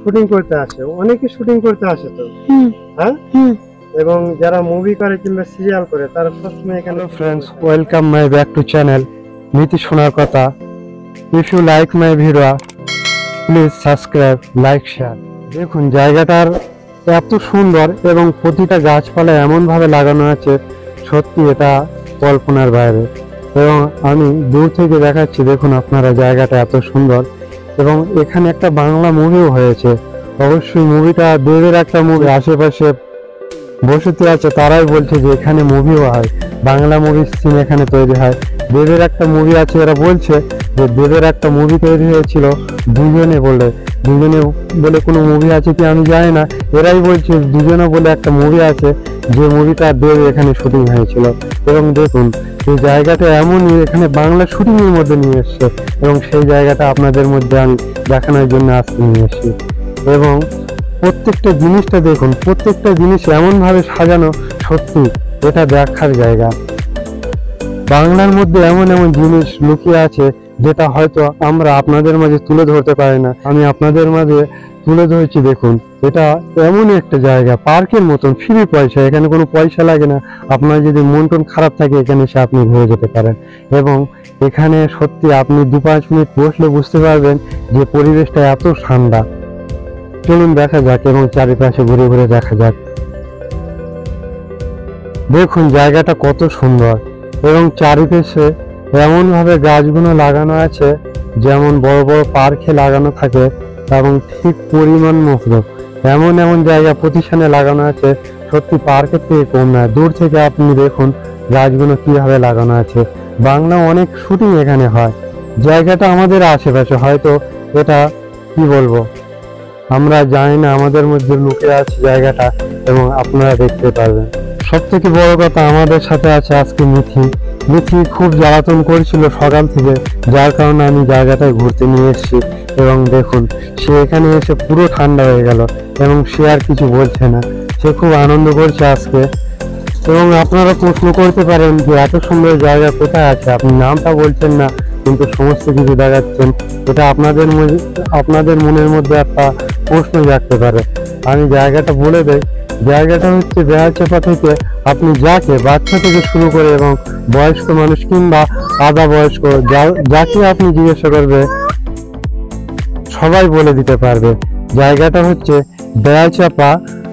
Shooting করতে আসে, অনেকে শুটিং করতে আসে তো। হ্যাঁ, এবং যারা মুভি করে কিংবা সিরিয়াল করে তারা সবসময় এখানে। Friends, welcome my back to channel নীতি শোনার কথা। If you like my video please subscribe, like, share. দেখুন জায়গাটার এত সুন্দর এবং প্রতিটা গাছপালা এমন ভাবে লাগানো আছে, সত্যি এটা কল্পনার বাইরে। এবং আমি দূর থেকে দেখাচ্ছি, দেখুন আপনারা জায়গাটা এত সুন্দর। এবং এখানে একটা বাংলা মুভিও হয়েছে, অবশ্যই মুভিটা দেবের একটা মুভি। আশেপাশে বসতি আছে, তারাই বলছে যে এখানে মুভিও হয়, বাংলা মুভির সিন এখানে তৈরি হয়। দেবের একটা মুভি আছে, এরা বলছে যে দেবের একটা মুভি তৈরি হয়েছিল দুজনে বলে কোনো মুভি আছে কি আমি জানি না, এরাই বলছে দুজনে বলে একটা মুভি আছে, যে মুভিটা দেব এখানে শুটিং হয়েছিল। এবং দেখুন এই জায়গাটা এমনই, এখানে বাংলা শুটিং এর মধ্যে নিয়ে এসছে, এবং সেই জায়গাটা আপনাদের মধ্যে আমি দেখানোর জন্য আজকে নিয়ে এসেছি। এবং প্রত্যেকটা জিনিসটা দেখুন, প্রত্যেকটা জিনিস এমন ভাবে সাজানো, সত্যি এটা দেখার জায়গা। বাংলার মধ্যে এমন এমন জিনিস লুকিয়ে আছে যেটা হয়তো আমরা আপনাদের মাঝে তুলে ধরতে পারি না, আমি আপনাদের মাঝে তুলে ধরেছি। দেখুন এটা এমন একটা জায়গা, পার্কের মতন, ফ্রি পয়সা, এখানে কোনো পয়সা লাগে না। আপনার যদি মন টন খারাপ থাকে এখানে এসে আপনি ঘুরে যেতে পারেন। এবং এখানে সত্যি আপনি 2-5 মিনিট বসলে বুঝতে পারবেন যে পরিবেশটা এত ঠান্ডা। চলুন দেখা যাক এবং চারিপাশে ঘুরে ঘুরে দেখা যাক। দেখুন জায়গাটা কত সুন্দর, এবং চারিপাশে এমন ভাবে গাছগুলো লাগানো আছে যেমন বড় বড় পার্কে লাগানো থাকে, এবং ঠিক পরিমাণ মতো এমন এমন জায়গা প্রতিষ্ঠানে লাগানো আছে, সত্যি পার্কের থেকে কম না। দূর থেকে আপনি দেখুন গাছগুলো কিভাবে লাগানো আছে। বাংলা অনেক শুটিং এখানে হয়। জায়গাটা আমাদের আশেপাশে, হয়তো এটা কি বলবো আমরা জানি না, আমাদের মধ্যে লুকিয়ে আছে জায়গাটা, এবং আপনারা দেখতে পারবেন। সব থেকে বড় কথা, আমাদের সাথে আছে আজকে মিথি খুব জ্বালাতন করেছিল সকাল থেকে, যার কারণে আমি জায়গাটায় ঘুরতে নিয়ে এসেছি। এবং দেখুন সে এখানে এসে পুরো ঠান্ডা হয়ে গেল, এবং সে আর কিছু বলছে না, সে খুব আনন্দ করছে আজকে। এবং আপনারা প্রশ্ন করতে পারেন যে এত সুন্দর জায়গা কোথায় আছে, আপনি নামটা বলছেন না কিন্তু সমস্ত কিছু দেখাচ্ছেন, এটা আপনাদের মনের মধ্যে একটা প্রশ্ন জাগতে পারে। আমি জায়গাটা বলে দেই, জায়গাটা হচ্ছে বেহাচাপা থেকে আপনি যাকে বাচ্চা থেকে শুরু করে এবং বয়স্ক মানুষ কিংবা আধা বয়স্ক যাকে আপনি জিজ্ঞাসা করবে সবাই বলে দিতে পারবে। জায়গাটা হচ্ছে বেহাচাপা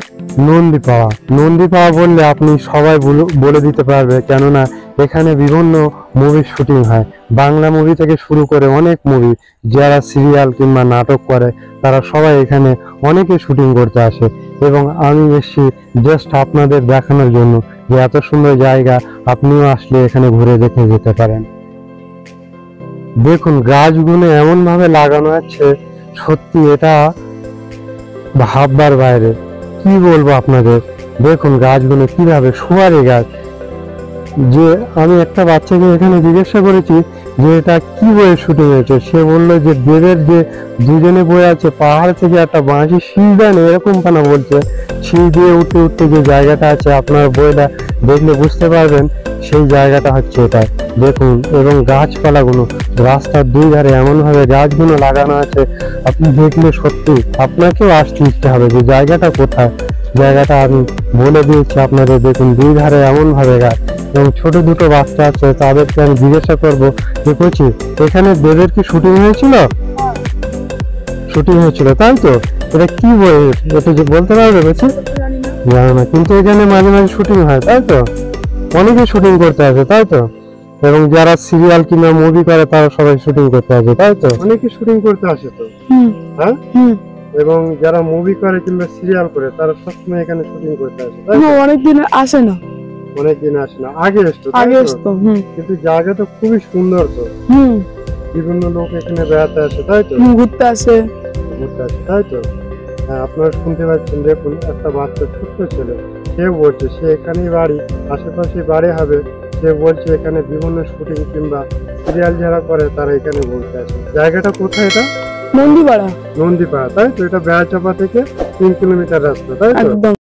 নন্দীপাড়া বললে আপনি সবাই বলে দিতে পারবে, কেননা এখানে বিভিন্ন মুভির শুটিং হয়। বাংলা মুভি থেকে শুরু করে অনেক মুভি, যারা সিরিয়াল কিংবা নাটক করে তারা সবাই এখানে অনেকে শুটিং করতে আসে। এবং আমি এসেছি জাস্ট আপনাদের দেখানোর জন্য যে এত সুন্দর জায়গা, আপনিও আসলে এখানে ঘুরে দেখে যেতে পারেন। দেখুন গাছগুলো এমন ভাবে লাগানো আছে, সত্যি এটা ভাববার বাইরে। কি বলবো আপনাদের, দেখুন গাছগুলো কিভাবে, সুপারি গাছ। যে আমি একটা বাচ্চাকে এখানে জিজ্ঞাসা করেছি যে এটা কি বইয়ের শুটিং হয়েছে, সে বললো যে দেবের যে দুজনে বই আছে, পাহাড় থেকে একটা বাঁশি শিল দেন এরকম পানা বলছে, শিল দিয়ে উঠতে উঠতে যে জায়গাটা আছে, আপনার বইটা দেখলে বুঝতে পারবেন সেই জায়গাটা হচ্ছে এটা। দেখুন এবং গাছপালাগুলো রাস্তার দুই ধারে এমন ভাবে গাছগুলো লাগানো আছে, আপনি দেখলে সত্যি আপনাকেও আসতে ইচ্ছে হবে যে জায়গাটা কোথায়। জায়গাটা আমি বলে দিয়েছি আপনাদের, দেখুন দুই ধারে এমন ভাবে গাছ, এবং ছোট দুটো বাচ্চা আছে, তাদেরকে আমি জিজ্ঞাসা করবো যে কচি এখানে দেবের কি শুটিং হয়েছিল? তাই তো, এটা কি বই, এটা যে বলতে পারবে কচি? জানো না, কিন্তু এখানে মাঝে মাঝে শুটিং হয়, তাই তো? অনেকে শুটিং করতে আসে, তাই তো? এবং যারা সিরিয়াল কিংবা মুভি করে তারা সবাই শুটিং করতে আসে, তাই তো? অনেকে শুটিং করতে আসে তো। হ্যাঁ, এবং যারা মুভি করে কিংবা সিরিয়াল করে তারা সবসময় এখানে শুটিং করতে আসে। অনেকদিন আসে না, আগে আসতো। কিন্তু জায়গাটা খুবই সুন্দর তো। বিভিন্ন লোক এখানে বেড়াতে আসে, তাই তো? ঘুরতে আসে, তাই তো? হ্যাঁ, আপনারা শুনতে পাচ্ছেন, দেখুন একটা বাচ্চা ছোট্ট ছেলে, সে বলছে সে এখানেই বাড়ি, আশেপাশে বাড়ি হবে, সে বলছে এখানে বিভিন্ন শুটিং কিংবা সিরিয়াল যারা করে তারা এখানে বলতে আসে। জায়গাটা কোথায়? এটা নন্দীপাড়া, তাই তো? এটা বেড়াচাপা থেকে 3 কিলোমিটার রাস্তা, তাই তো?